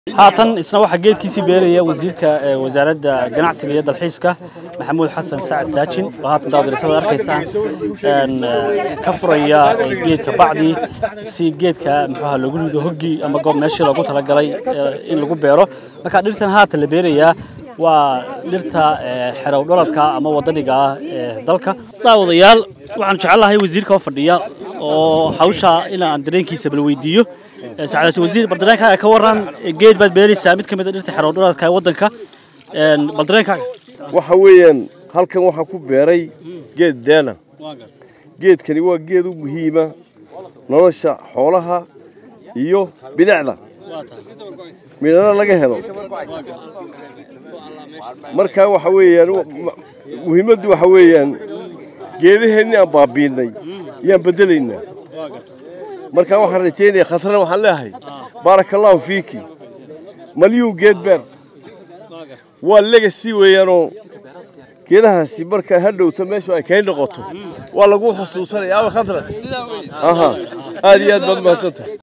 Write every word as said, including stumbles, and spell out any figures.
haatan isna waxa geedkiisii beeraya wasiirka wasaaradda ganacsiga iyo dalxiiska maxamuud xasan sacad saajin oo haatan daadirasada arkaysaan een ka furaya geedka bacdi si geedka muxuu lagu rido hoggii ama goob meeshii lagu tala galay in lagu beero marka dhirtan haatan la beeraya waa dhirta xerow dhaladka ama wadaniga dalka daawadayaal waxaan jecelahay wasiirka oo fadhiya oo hawsha ila aan dareenkiisa bal weydiiyo سعادة وزير بدران كا كوران جيد بعد بيري سامد كم يدري تحرر دولار كا ودن كا بدران كا وحويان هل كان وحكو بيري جيد دانا جيد كان يوا جيد مهمة نرشة حولها يو بلعنا من أنا لقى هذا مركا وحويان مهمة دو وحويان جيد هني أبابيني ينبدلنا marka waxaan rajeynaa khasran waxaan leeyahay barakallahu fiiki maliyuu geed beer waa legacy weeyano geedahaasi marka hadhowto meesha ay keen noqoto waa lagu xusuusanayaa khasran aha aad iyo aad baad mahadsantahay